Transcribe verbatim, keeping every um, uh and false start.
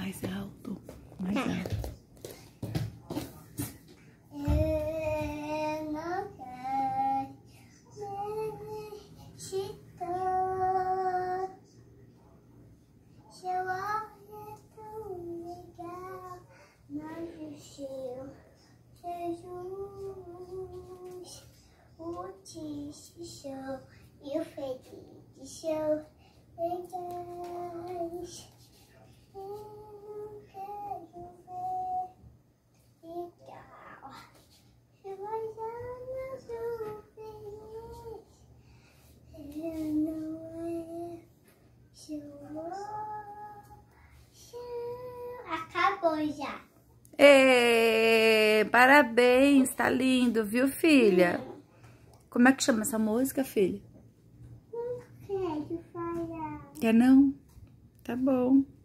Mais alto, mais alto. Jesus, o triste show e o feliz show legais. Eu quero ver legal. Se vai dar sou feliz, eu não é show. Acabou já. Ê, parabéns, tá lindo, viu, filha? Como é que chama essa música, filha? Não quero falar. Quer não? Tá bom.